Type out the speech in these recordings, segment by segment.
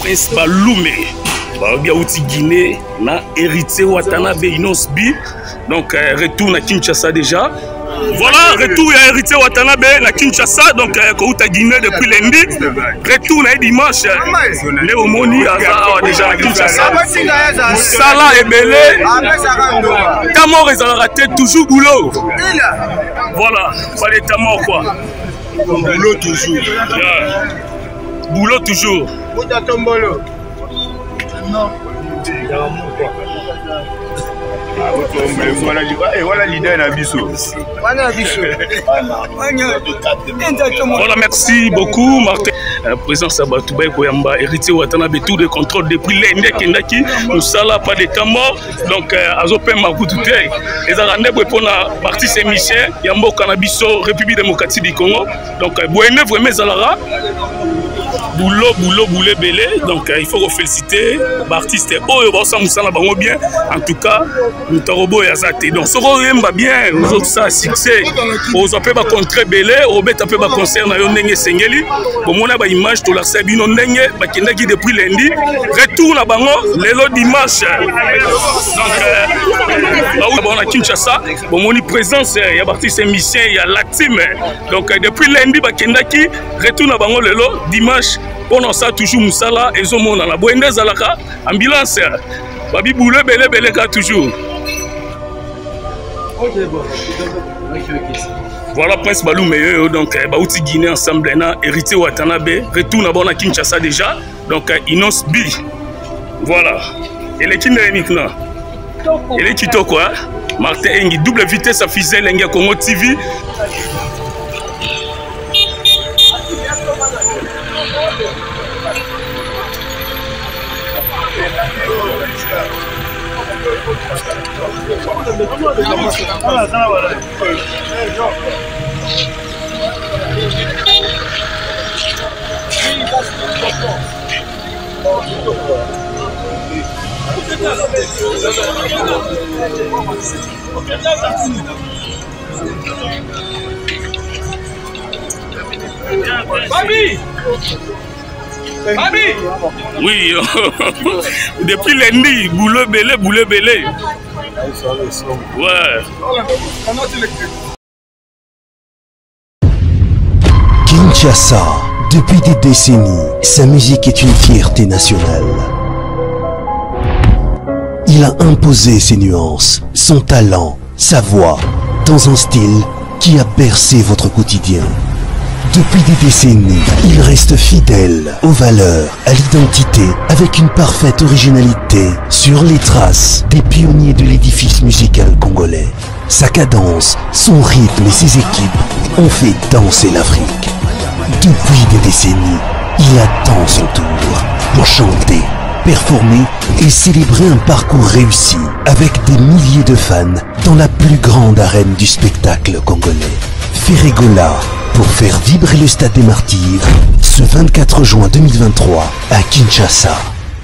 Prince Balume. Bien outil Guinée, na héritier Watanabe Inosbi. Donc retour à Kinshasa déjà. Voilà, retour à héritier Watanabe na Kinshasa. Donc Kouta Guinée depuis lundi. Retour à dimanche. Léomoni déjà à Kinshasa. Salah et Belé. Tamor ils ont raté toujours boulot. Voilà, fallait Tamor quoi. Boulot toujours. Boulot toujours. Non. Voilà l'idée d'Abisso. Voilà, merci beaucoup, Martin. Président Sabatoubaï Koyamba, héritier Watanabe, tout de contrôle depuis l'Inde Kendaki, nous sommes pas de temps mort. Donc, Azopé Makoutoute, les Arandais pour la partie Saint-Michel, Yambo Canabiso, République démocratique du Congo. Donc, Boéné vraiment Zalara. Boulot, belé. Donc, il faut féliciter l'artiste. Oh, ça nous bien. En tout cas, nous t'arrobons et azate. Donc, ce qu'on va bien, nous autres, ça, succès. Aux appels va contrer belé, au bête appel va concert, na yonenge sengeli. Pour mon a image, tout la sabi non nenge, bah qui n'est depuis lundi. Retourne à Bango, l'élo dimanche. Donc, on a Kinshasa. Pour mon présence, il y a l'artiste Saint-Michel, il y a l'actime. Donc, depuis lundi, bah qui n'est retourne à Bango, l'élo dimanche. On ça toujours Moussala et Zomona la Boende Zalaka ambulance Babi Boule belé toujours. Voilà Prince Balume donc Baouti Guinée ensemble na héritier Watanabe retourne à Kinshasa déjà donc Inos B. Voilà. Et les Kinériques là. Et les Kitoko Martin Engi double vitesse à Fizel Engi Congo TV. Oui, depuis lundi, boulot belé. Ouais. Kinshasa, depuis des décennies, sa musique est une fierté nationale. Il a imposé ses nuances, son talent, sa voix, dans un style qui a bercé votre quotidien. Depuis des décennies, il reste fidèle aux valeurs, à l'identité, avec une parfaite originalité sur les traces des pionniers de l'édifice musical congolais. Sa cadence, son rythme et ses équipes ont fait danser l'Afrique. Depuis des décennies, il attend son tour pour chanter, performer et célébrer un parcours réussi avec des milliers de fans dans la plus grande arène du spectacle congolais. Ferregola, pour faire vibrer le Stade des Martyrs, ce 24 juin 2023 à Kinshasa.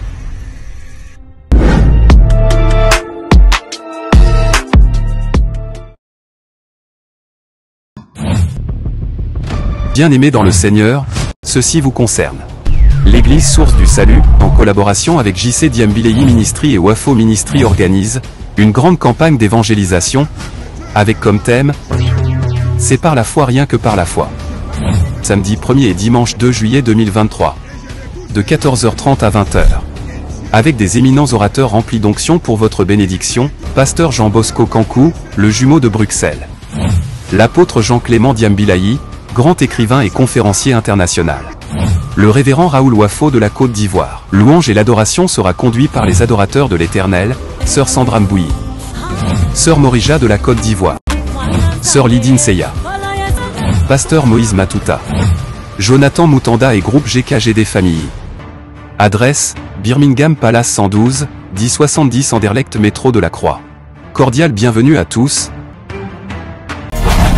Bien-aimés dans le Seigneur, ceci vous concerne. L'Église Source du Salut, en collaboration avec JC Diambilei Ministry et Wafo Ministry organise une grande campagne d'évangélisation avec comme thème « C'est par la foi rien que par la foi ». Samedi 1er et dimanche 2 juillet 2023. De 14h30 à 20h. Avec des éminents orateurs remplis d'onction pour votre bénédiction, Pasteur Jean Bosco Kankou, le jumeau de Bruxelles. L'apôtre Jean-Clément Diambilei, grand écrivain et conférencier international. Le révérend Raoul Wafo de la Côte d'Ivoire. Louange et l'adoration sera conduit par les adorateurs de l'Éternel, Sœur Sandra Mbouyi, Sœur Morija de la Côte d'Ivoire, Sœur Lydine Seya, Pasteur Moïse Matuta, Jonathan Moutanda et groupe GKGD Famille. Adresse, Birmingham Palace 112, 1070 Anderlecht métro de la Croix. Cordial bienvenue à tous.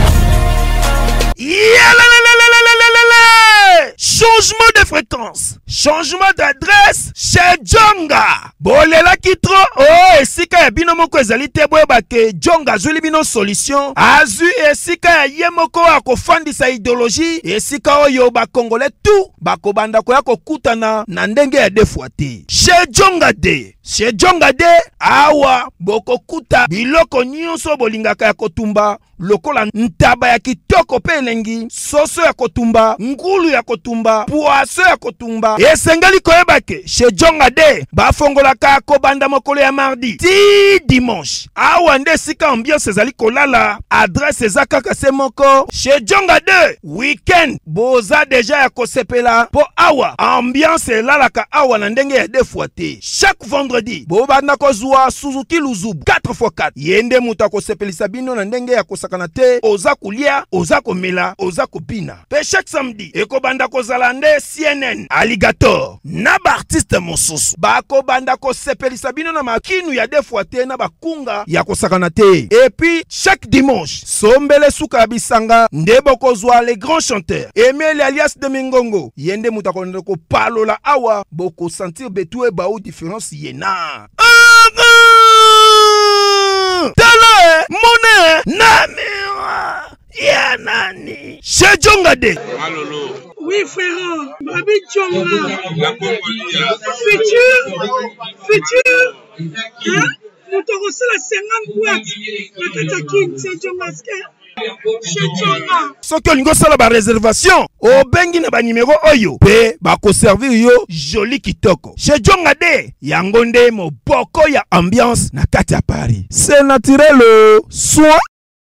Changement de fréquence. changement d'adresse chez Djonga. Bolela kitro oh esika ya bino moko ezali te boyeba ke Djonga azuli bino solution. Azu esika ya ye moko akofandisa idéologie esika oyo ba Congolais tout bakobanda koya kokutana na ndenge ya defwa te. Chez Djonga de chez Djonga de awa bokokuta biloko nyonso bolingaka ya kotumba lokola ntaba ya kitoko pe elengi, soso ya kotumba, ngulu ya kotumba, poaso ya kotumba. Esengeli koyeba ke chez Djonga de bafongolaka kobanda mokolo ya mardi ti dimanche. Awa nde sika ambiance ezali kolala, adresse eza kaka se moko. Chez Djonga de weekend boza deja ya kosepela po awa ambiance elalaka awa na ndenge ya defwa te. Chaque vendredi bobanda kozwa Suzuki Luzubu 4x4 yende muta kosepelisa bino na ndenge ya kosakana te, oza kulia, oza komela, oza kopina. Pe chaque samedi ekobanda kozala nde CNN Alligator na ba artiste mosusu bakobanda kosepelisa bino na makinu ya defwa te na bakunga ya kosakana te. Et puis chaque dimanche sombele suka bisanga nde bokozwa les grands chanteurs Emile alias de Mingongo yende muta konde ko palola awa boko sentir betou e ba ou différence yena. Tele monnaie namira ya nani chez Djonga de. Oui frère, Babi Djonga futur hein, nous te reçoit la 50 boîtes na kataki chez Djonga chez Djonga. Soki olingo sala ba réservation obengi na ba numéro oyo pe bako servir yo joli kitoko. Chez Djonga de yango nde moboko ya ambiance na kati ya Paris. C'est naturel soin.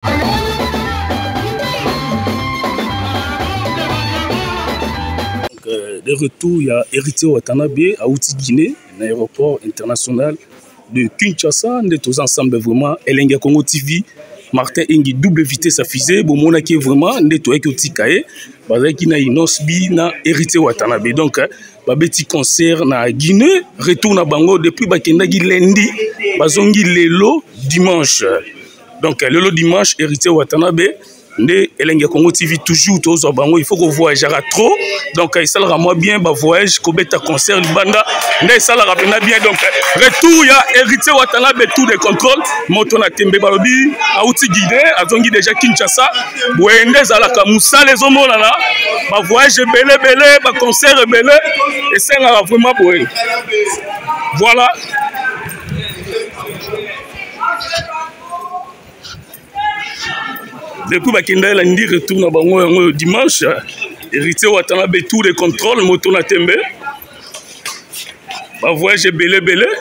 De retour, il y a Héritier Watanabe à Outi Guinée, l'aéroport international de Kinshasa. On est tous ensemble vraiment. Elenga Congo TV, Martin Engi, double vitesse à fusée. Bon, mon qui est vraiment, on est tous avec Outi Kaye. Parce qu'il y a une osbi, na Héritier Watanabe. Donc, petit concert na Guinée, retour na Bango depuis Bakendagi lundi, Bazongi Lelo dimanche. Donc, Lelo dimanche, Héritier Watanabe. Nde Elenga Congo TV toujours tous au bango, il faut qu'on voyage trop, donc ça le rend bien bah voyage kobeta concert banda nde ça le rend bien. Donc retour ya Héritier Watanabe tout de contrôle moto na tembe balobi a Outi Guinée azongi déjà Kinshasa boende za la kamusa les omona là bah voyage belé bah concert belé et ça là vraiment boé. Voilà. Depuis Bakenda lundi retourne à Bango dimanche. Héritier Watanabe tout de contrôle moto na tembe. Ba voyage belé.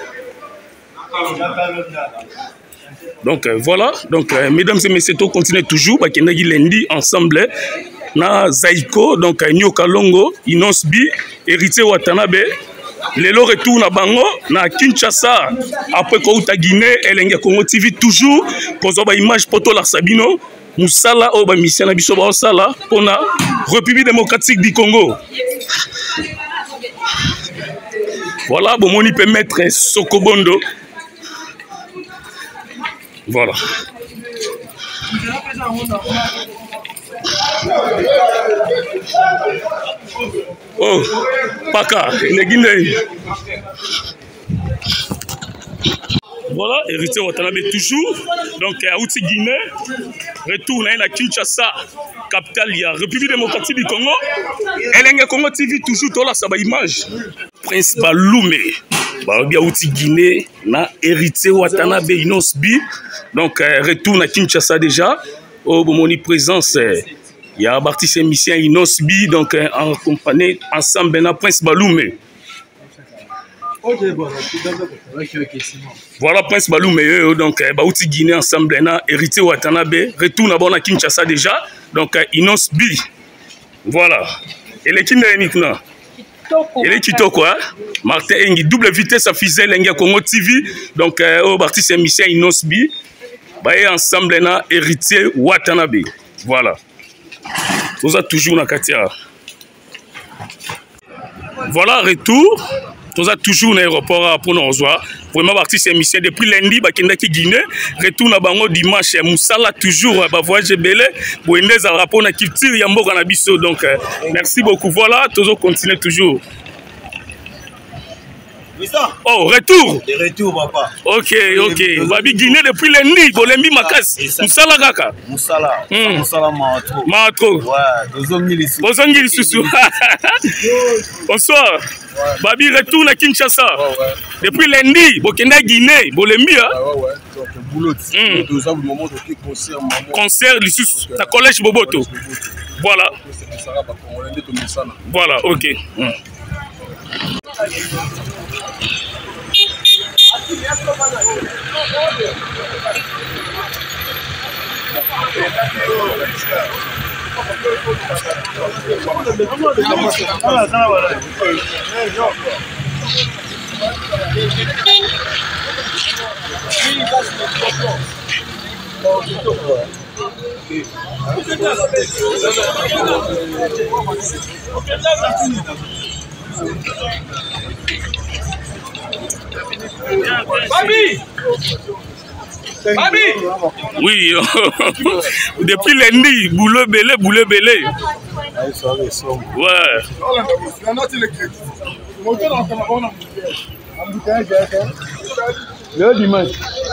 Donc voilà. Donc mesdames et messieurs, on continue toujours Bakenda lundi ensemble na Zaiko donc Nyoka Longo Inosbi Héritier Watanabe. Lelo retourne à Bango na Kinshasa après Kouta Guinée Elenga Congo TV toujours pour avoir image poto la Sabino. Moussala Oba mission na biso ba sala pona République démocratique du Congo. Voilà, bon moni peut mettre Sokobondo. Voilà. Oh, Paka, les Guinéens. Voilà, Héritier Watanabe toujours. Donc, à Outi Guinée, retourne à Kinshasa, capitale, il y a République démocratique du Congo. Elenga Congo TV toujours, tout là, ça va image. Prince Balume, à Outi Guinée, na Héritier Watanabe Inosbi. Donc, retourne à Kinshasa déjà. Au moment présence, il y a Bartis et Mission Inosbi, donc en compagnie ensemble, na Prince Balume. Voilà Prince Balou meilleur donc Baouti Guinée ensemble na Héritier Watanabe retourne à Kinshasa déjà donc Inosbi. Voilà. Et les Kinènikna. Et les Kitoko hein. Martin Engi double vitesse à fusée Lenga Congo TV donc au parti c'est mission Inosbi. Baé ensemble na Héritier Watanabe. Voilà. Tout ça toujours na Katia. Voilà retour. Tout ça toujours dans l'aéroport pour nous voir. Vraiment parti c'est mission depuis lundi Bakendaki Guinée retourne à Bango dimanche Moussala toujours ba voyage belé boende za rapport na culture ya mboka na biso donc merci beaucoup. Voilà toujours continuer toujours. Oh, retour. De retour, papa. Ok, ok. Babi Guinée depuis lundi, Bolembi Makas. Moussala Kaka. Moussala. Moussala Mahatro. Mahatro. Ouais, Bozongili Susu. Bonsoir. Babi retourne à Kinshasa. Depuis lundi, Bokenda Guinée, Bolembi. Ouais. Donc, boulot. 2 ans, le moment de concert. Concert, le collège Boboto. Voilà. Voilà, ok. Babi! Oui, depuis lundi, boulot belé. Ouais. Le dimanche.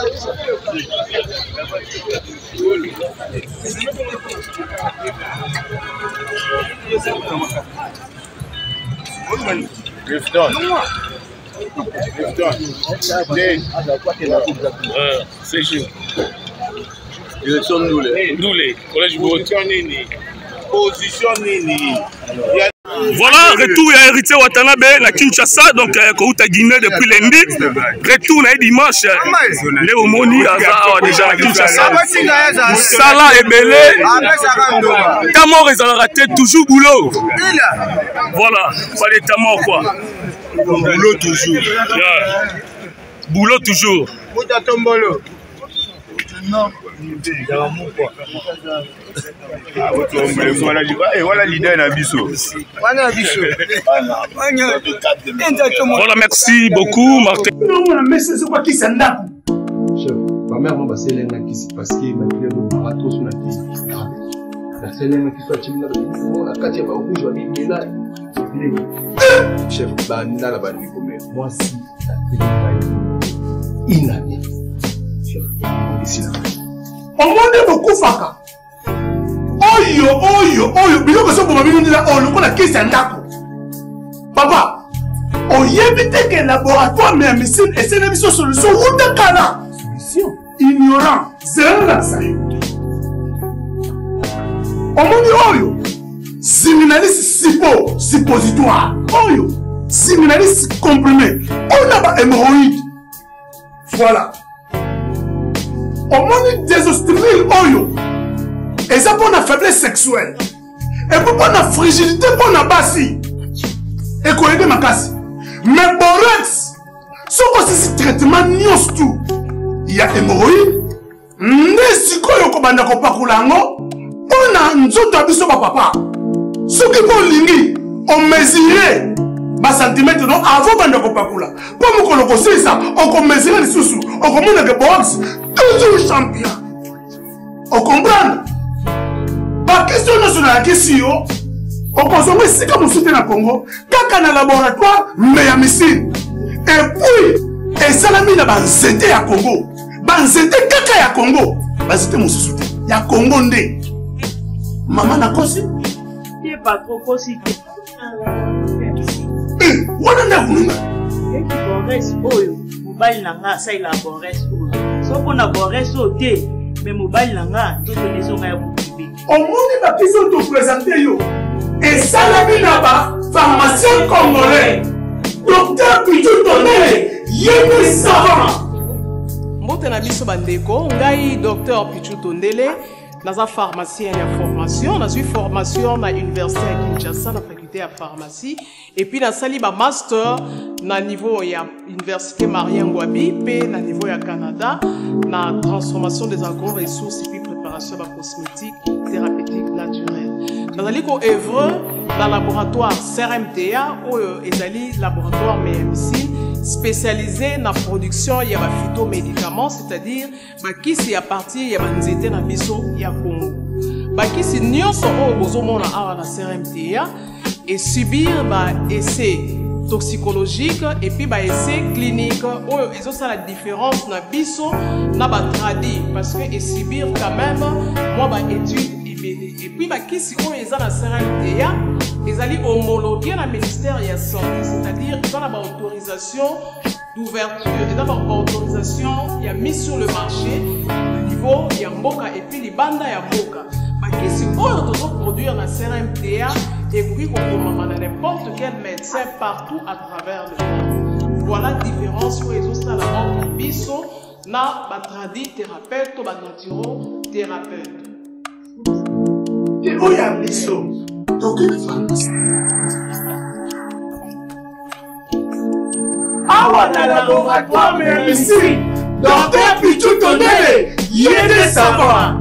C'est sûr. Direction Ndoulé. Collège Boboto. Position Nini. Voilà, retour à héritier Watanabe na Kinshasa, donc Kouta Guinée depuis lundi. Retour na dimanche. Léo Moni a déjà à Kinshasa. Salah et Belé. Tamor ils ont raté toujours boulot. Voilà, fallait Tamor quoi. Boulot toujours. Boulot toujours. Non. Voilà l'idée na biso. Voilà, merci beaucoup Martin. Mais c'est quoi qui s'en a? Ma mère m'a passé l'un qui s'est passé, ma mère m'a raté sur la télé. La scène qui soit timide, la quartier va rouge, on est là. Chef, la bande moi si la télé inanée. On m'a beaucoup faka. Oyo, biloko so boma bino ndila o lokola kisi ya ndako. Papa, oyebite ke laboratoire mais médecine essaie biso solution uta kana. Solution ignorant, zéro la salle. Omoni oyo, siminaliste suppositoire. Oyo, siminaliste comprimé. On a ba hémorroïde. Voilà. Omoni désostérile oyo. Et ça pour la faiblesse sexuelle. Et pour la fragilité pour la bassi. Et qu'on aide ma casse. Mais borax, ce que c'est traitement nios tout. Il y a hémorroïde. Nesiko yoko banda ko pakulango. On a nzoto abiso papa. Ce qui pour lingi, on mesurait bas centimètre non avant banda ko pakula. Pour me koloko ça, on mesurait les sous. On commande que borax toujours champion. On comprend? La question nationale qui on consomme ici comme on soutient à Congo, quand on a laboratoire, mais à missile. Et puis, et ça l'a mis dans Banzete à Congo. Banzete kaka à Congo. Banzete mon soutien. Il y a Congo ndé. Maman n'a kosi. Il n'est pas trop kosi. On a un boulot. Et qui boresse oyo. Mobile nanga ça il a boresse oyo. Sauf qu'on a boresse au thé. Mais mobile nanga tout les gens a au monde va qui sont tout présentés yo. Et ça la vie là-bas, pharmacien congolais, docteur Pichou Tondele, yémi savant. Mbote na biso bandeko, ngai docteur Pichou Tondele, naza pharmacien ya formation, naza formation na université à Kinshasa na faculté à pharmacie et puis na sali ba master na niveau ya université Marien Ngouabi pe na niveau ya Canada na transformation des agro-ressources et puis préparation de cosmétiques thérapeutique naturelle. Dans le œuvre dans le laboratoire CRMTA ou le laboratoire médecine spécialisé dans la production de phytomédicaments, c'est-à-dire qui c'est à partir de nzete na biso ya Congo. Qui c'est nyonso o bozomona à la CRMTA et subir essai toxicologique et puis essai clinique. Ils ont ça la différence na biso na ba tradi parce que et subir quand même moi étude et puis qui si on est dans CRMDA ils allaient homologuer la ministère de la santé, c'est-à-dire ils ont la autorisation d'ouverture, ils ont la autorisation il y a mis sur le marché au niveau il y a mboka et puis les bandes il y a mboka qui si on doit produire la CRMDA et puis on n'importe quel médecin partout à travers le monde. Voilà la différence où ils ont ça la mort biso na ba tradi thérapeute ou ba naturo thérapeute. Et où y a biso? Awa na laboratoire mais ici, docteur Pichuto Ndele, yéde savoir.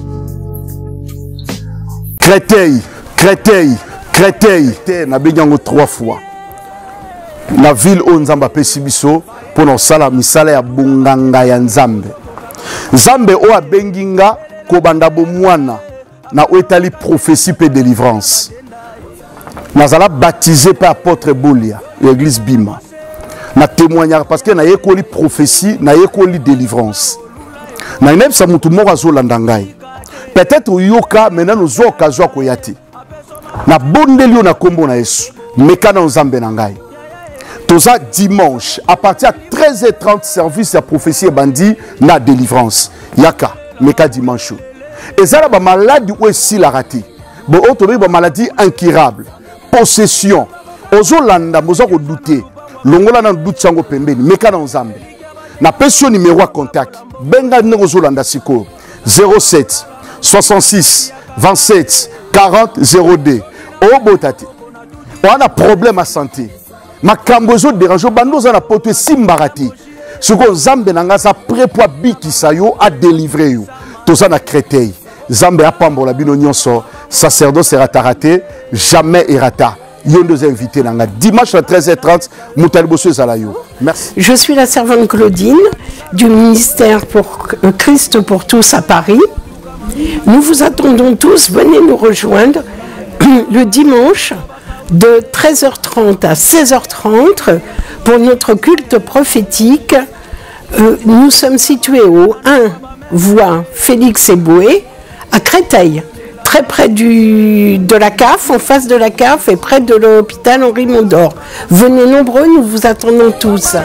Créteil, na benyango 3 fois. Na ville o Nzamba pesi biso pour na sala misala ya bunganga ya Nzambe. Nzambe o abenginga ko banda bomwana na oetali prophétie pe délivrance. Nazala baptisé par apôtre Bolia, l'église Bima. Na témoignage parce que na yekoli prophétie, na yekoli délivrance. Nainem sa mutu moko azolanda ngai. Peut-être yoka maintenant nous avons occasion koyati. Na bondeli na kombo na Yesu, meka na Nzambe na ngai. Toza dimanche à partir de 13h30 service ya prophétie bandi na délivrance. Yaka meka dimanche. Ezala ba maladie ou si la rati. Bo otobe ba maladie incurable. Possession. Ozolanda mozo ko douter. Longola na doute sango pembeni meka na Nzambe. Na pension numéro à contact. Benga ngo zolanda siko 07 66 27 40 02. Oh botati. On a problème à santé. Ma kambozo dérange bando za na poto simbarati. Soko Nzambe nanga sa prêt pour bikisa yo a délivrer yo. Toza na Créteil. Nzambe a pambola bino nyonso. Sacerdoce sera raté, jamais errata. Yon deux invités nanga dimanche à 13h30 Moutalibosso Zalayo. Merci. Je suis la servante Claudine du ministère pour Christ pour tous à Paris. Nous vous attendons tous, venez nous rejoindre le dimanche de 13h30 à 16h30 pour notre culte prophétique. Nous sommes situés au 1 voie Félix Eboué à Créteil, très près de la CAF, en face de la CAF et près de l'hôpital Henri Mondor. Venez nombreux, nous vous attendons tous.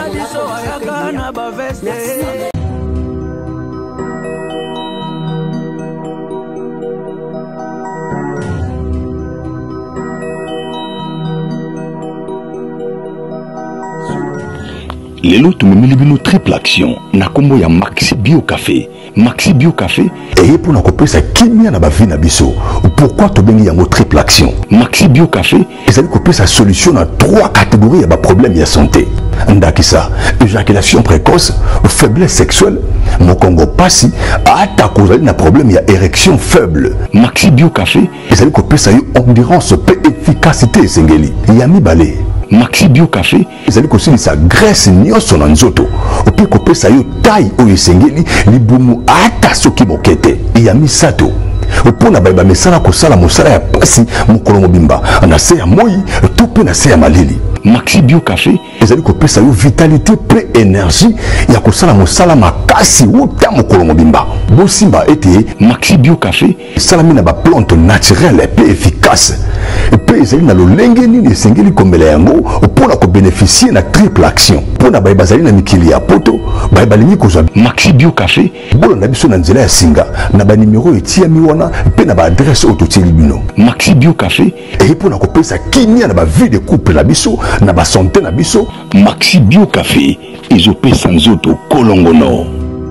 Lelo tumemeli bino triple action na kombo ya Maxi Bio Café. Maxi Bio Café et pour na kopesa kimia na ba vie na biso. Pourquoi to bengi yango triple action? Maxi Bio Café ezali kopesa solution na 3 catégories ya ba problème ya santé. Ndakisa, éjaculation précoce, faiblesse sexuelle, mokongo pasi, ata kozali na problème ya érection faible. Maxi Bio Café ezali kopesa yo endurance pe efficacité esengeli. Yami balé. Maxi Bio Café ezali kosilisa graisse nyonso na nzoto opi kopesa yo taille oyo esengeli libumu ata soki bokete ya misato opona bayeba mesala kosala mosala ya pasi mokolo mobimba na se ya moi to pe na se ya malili. Maxi Bio Café ezali kopesa yo vitalité pe énergie ya kosala mosala makasi uta mokolo mobimba. Bosimba ete Maxi Bio Café salami na ba plante naturelle pe efficace pe ezali na lolenge nini esengeli kombela yango opona ko bénéficier na triple action pona bayeba zali na mikili ya poto bayeba lingi kozwa Maxi Bio Café bolo na biso na nzela ya singa na ba numéro etiami wana pe na ba adresse ototeli bino. Maxi Bio Café et pona ko pesa kimia na ba vie de couple na biso na ba santé na biso. Maxi Bio Café ezopesa nzoto kolongono.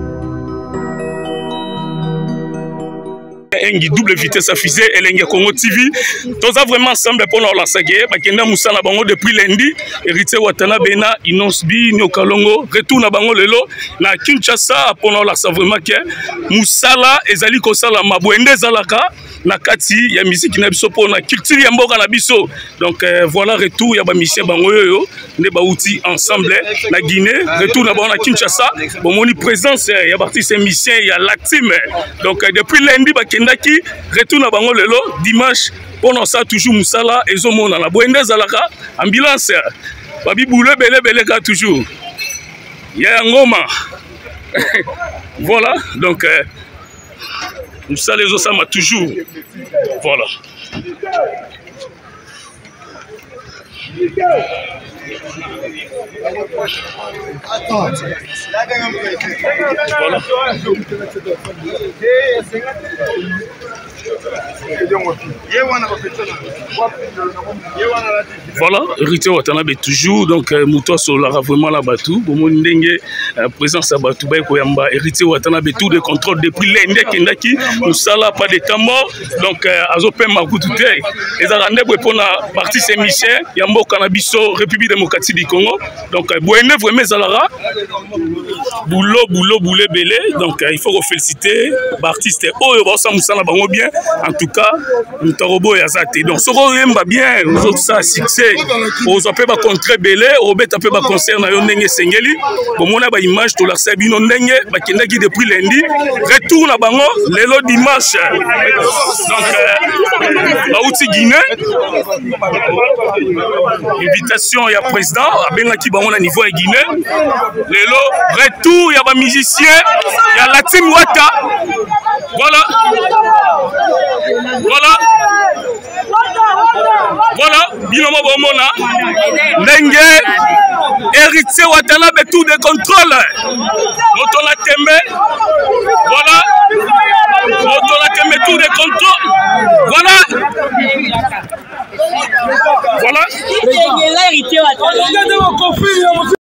Engi double vitesse à fusée Elenge Congo TV. Tous a vraiment ensemble pour nous lancer. Bakenda Moussa na bango depuis lundi. Héritier Watana Bena Inosbi Nyokalongo retour na bango lelo na Kinshasa pour nous lancer vraiment que Moussala ezali kosala mabwende zalaka na kati ya musique na biso pour na culture ya mboka na biso. Donc voilà retour ya ba mission bango yoyo ne ba outil ensemble na Guinée retour na bango na Kinshasa. Bon moni présence ya artiste musicien ya Lactime. Donc depuis lundi bakenda qui retourne à bango lelo dimanche pour nous ça toujours Moussala et zomona la boende zalaka ambulance Babi boule belé ka toujours. Il y a un ngoma. Voilà, donc nous ça les osama toujours. Voilà. Voilà, héritier Watanabe toujours, donc Moutoua Solara vraiment la Batou, Bomo Ndenge, présence à Batou, Baïkoyamba, héritier Watanabe tout de contrôle depuis l'Inde Kendaki, Moussala pas de temps mort, donc Azopem Makoutoute, et Zarande pour la partie Saint-Michel, Yambo Canabiso, République démocratique du Congo, donc Boene vraiment Zalara, boulot, belé, donc il faut féliciter l'artiste, oh, ça Moussala Bango bien, en tout cas, Moutarobo et Azate, donc ce qu'on va bien, nous autres ça succès, aux appels va contrer belé, au bête appel va concert na yonenge sengeli, pour mon ba image tout la sabino ndenge, ba kendaki depuis lundi, retour na bango, lelo dimanche, donc Baouti Guinée, invitation ya président, abengaki bango na niveau ya Guinée, lelo retour ya ba musicien, ya la team Wata, voilà, Binomo Bomona, Nenge, héritier Watanabe tout de contrôle, Motola Tembe, voilà, Motola Tembe tout de contrôle, voilà.